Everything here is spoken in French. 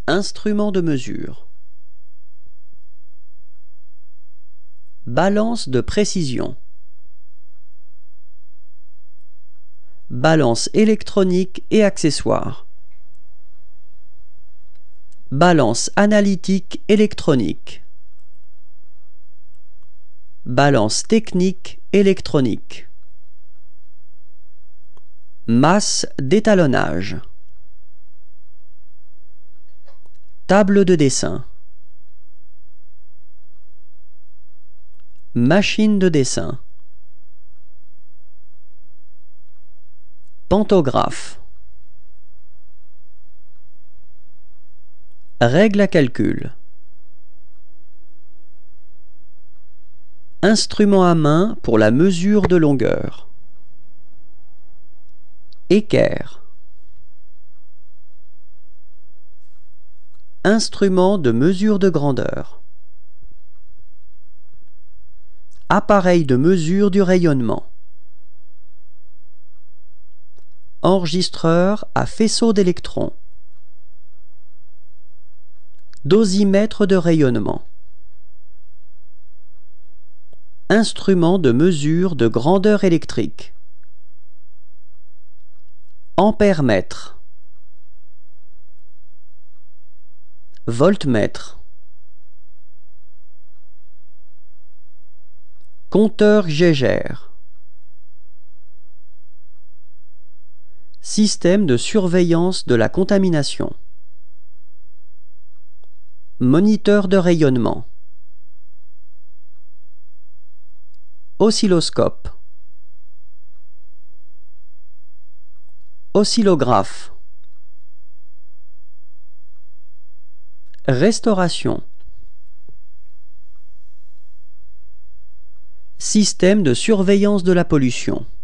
Instrument de mesure. Balance de précision. Balance électronique et accessoires. Balance analytique électronique. Balance technique électronique. Masse d'étalonnage. Table de dessin. Machine de dessin. Pantographe. Règle à calcul. Instrument à main pour la mesure de longueur. Équerre. Instrument de mesure de grandeur. Appareil de mesure du rayonnement. Enregistreur à faisceau d'électrons. Dosimètre de rayonnement. Instrument de mesure de grandeur électrique. Ampèremètre. Voltmètre. Compteur Geiger. Système de surveillance de la contamination. Moniteur de rayonnement. Oscilloscope. Oscillographe. Restauration. Système de surveillance de la pollution.